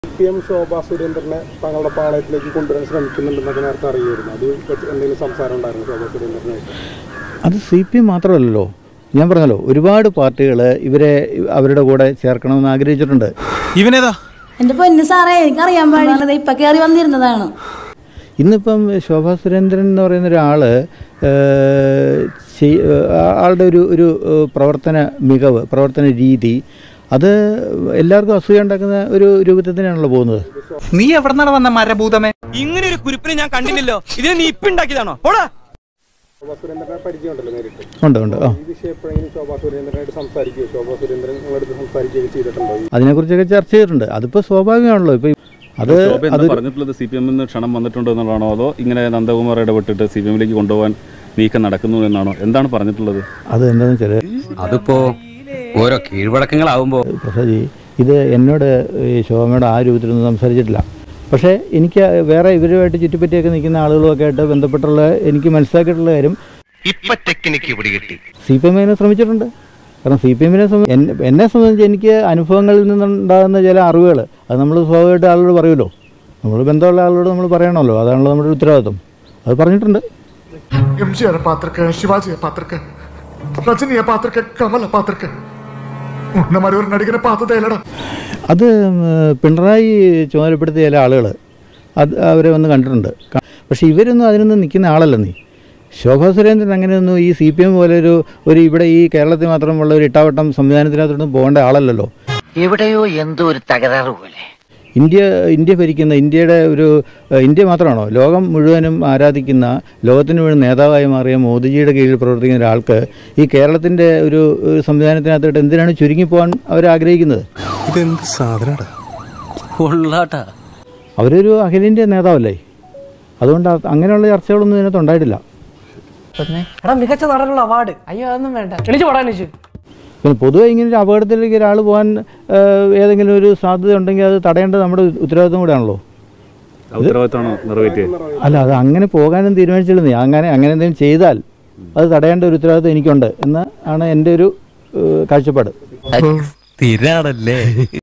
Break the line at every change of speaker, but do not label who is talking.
CPM Shobha സുരേന്ദ്രനെ തങ്ങളുടെ പാളയത്തിലേക്ക് കൊണ്ടുവരാൻ ശ്രമിക്കുന്നുണ്ടെന്നൊക്കെ നേരത്തെ അറിയായിരുന്നു. അത് എന്തെങ്കിലും സംസാരം ഉണ്ടായിരുന്നു ശോഭാ സുരേന്ദ്രനായിട്ട്?
അത് CPM മാത്രമല്ലല്ലോ, ഞാൻ പറഞ്ഞല്ലോ ഒരുപാട് പാർട്ടികൾ ഇവരെ അവരുടെ കൂടെ ചേർക്കണമെന്ന് ആഗ്രഹിച്ചിട്ടുണ്ട്.
ഇവനേതാ?
എൻ്റെ പൊന്നു സാറേ, എനിക്കറിയാൻ പാടില്ല, ഇപ്പം കയറി വന്നിരുന്നതാണ്.
ഇന്നിപ്പം ശോഭാ സുരേന്ദ്രൻ എന്ന് പറയുന്ന ഒരാൾ ആളുടെ ഒരു പ്രവർത്തന മികവ്, പ്രവർത്തന രീതി, അത് എല്ലാവർക്കും അസൂയ ഉണ്ടാക്കുന്ന ഒരു രൂപത്തിൽ തന്നെയാണല്ലോ പോകുന്നത്.
നീ എവിടെ നിന്നാണ് വന്ന മരഭൂതമേ? ഇങ്ങനെ ഒരു കുരിപ്പിനെ ഞാൻ കണ്ടില്ലല്ലോ. ഇതിന് നീ ഇപ്പം ഉണ്ടാക്കിയതാണോ?
ശോഭാ സുരേന്ദ്രനെ പരിചയമുണ്ടല്ലോ നേരിട്ട്?
ഉണ്ട്.
ഈ വിഷയം എപ്പോഴെങ്കിലും ശോഭാ സുരേന്ദ്രനായിട്ട് സംസാരിക്കുകയോ ശോഭാ സുരേന്ദ്രൻ നിങ്ങളടുത്ത് സംസാരിക്കുകയോ ചെയ്തിട്ടുണ്ടോ?
അതിനെക്കുറിച്ചൊക്കെ ചർച്ച ചെയ്തിട്ടുണ്ട്. അതിപ്പോൾ സ്വാഭാവികമാണല്ലോ. ഇപ്പം അത്
പറഞ്ഞിട്ടുള്ളത് CPM ക്ഷണം വന്നിട്ടുണ്ടോ എന്നുള്ളതാണോ, അതോ ഇങ്ങനെ നന്ദകുമാർ ഇടപെട്ടിട്ട് CPM കൊണ്ടുപോകാൻ നീക്കം നടക്കുന്നു എന്നാണോ, എന്താണ് പറഞ്ഞിട്ടുള്ളത്?
അത് എന്താണെന്ന് വെച്ചാൽ
അതിപ്പോ ഓരോ കീഴ്വഴക്കങ്ങളാവുമ്പോ
പ്രസാദി, ഇത് എന്നോട് ഈ ശോഭയുടെ ആ രൂപത്തിലൊന്നും സംസാരിച്ചിട്ടില്ല. പക്ഷേ എനിക്ക് വേറെ ഇവരുമായിട്ട് ചുറ്റിപ്പറ്റിയൊക്കെ നിൽക്കുന്ന ആളുകളുമൊക്കെ ആയിട്ട് ബന്ധപ്പെട്ടുള്ള എനിക്ക് മനസ്സിലാക്കിയിട്ടുള്ള കാര്യം CPM ശ്രമിച്ചിട്ടുണ്ട്. കാരണം CPM എന്നെ സംബന്ധിച്ച് എനിക്ക് അനുഭവങ്ങളിൽ നിന്നുണ്ടാകുന്ന ചില അറിവുകൾ അത് നമ്മൾ സ്വാഭാവികമായിട്ട് ആളോട് പറയുമല്ലോ. നമ്മൾ ബന്ധമുള്ള ആളോട് നമ്മൾ പറയണമല്ലോ, അതാണല്ലോ നമ്മുടെ ഉത്തരവാദിത്വം. അത് പറഞ്ഞിട്ടുണ്ട്.
MGR പാത്രക്ക്, ശിവാജിയെ പാത്രക്ക്, രജനിയെ പാത്രക്ക്, കമല പാത്രക്ക്, ഒരു നടികനെ പാത്തതേലടാ.
അത് പിണറായി ചുമതലപ്പെടുത്തിയ ചില ആളുകൾ അത് അവരെ വന്ന് കണ്ടിട്ടുണ്ട്. പക്ഷേ ഇവരൊന്നും അതിനൊന്നും നിൽക്കുന്ന ആളല്ല. നീ ശോഭാ സുരേന്ദ്രൻ അങ്ങനെയൊന്നും ഈ CPM പോലെ ഒരു ഇവിടെ ഈ കേരളത്തിൽ മാത്രമുള്ള ഒരു ഇട്ടാവട്ടം സംവിധാനത്തിനകത്തൊന്നും പോകേണ്ട ആളല്ലല്ലോ.
എവിടെയോ എന്തോ ഒരു തകരാറ് പോലെ.
ഇന്ത്യ ഭരിക്കുന്ന ഇന്ത്യ മാത്രമാണോ ലോകം മുഴുവനും ആരാധിക്കുന്ന, ലോകത്തിന് മുഴുവൻ നേതാവായി മാറിയ മോദിജിയുടെ കീഴിൽ പ്രവർത്തിക്കുന്ന ഒരാൾക്ക് ഈ കേരളത്തിൻ്റെ ഒരു സംവിധാനത്തിനകത്തോട്ട് എന്തിനാണ് ചുരുങ്ങിപ്പോകാൻ അവർ ആഗ്രഹിക്കുന്നത്?
ഇതെന്ത് സാധനടാ?
അവരൊരു അഖിലേന്ത്യാ നേതാവല്ലേ. അതുകൊണ്ട് അങ്ങനെയുള്ള ചർച്ചകളൊന്നും ഇതിനകത്ത് ഉണ്ടായിട്ടില്ല.
മികച്ച നടനുള്ള അവാർഡ്, അയ്യോ അതൊന്നും വേണ്ട, എണീച്ച് പോടാ എണീച്ച്.
പിന്നെ പൊതുവെ ഇങ്ങനൊരു അപകടത്തിലേക്ക് ഒരാൾ പോകാൻ ഏതെങ്കിലും ഒരു സാധ്യത ഉണ്ടെങ്കിൽ അത് തടയേണ്ടത് നമ്മുടെ ഉത്തരവാദിത്വം കൂടെയാണല്ലോ. അല്ല, അത് അങ്ങനെ പോകാനും തീരുമാനിച്ചില്ല. അങ്ങനെ എന്തെങ്കിലും ചെയ്താൽ അത് തടയേണ്ട ഒരു ഉത്തരവാദിത്വം എനിക്കുണ്ട് എന്ന് ആണ് എൻ്റെ ഒരു കാഴ്ചപ്പാട്.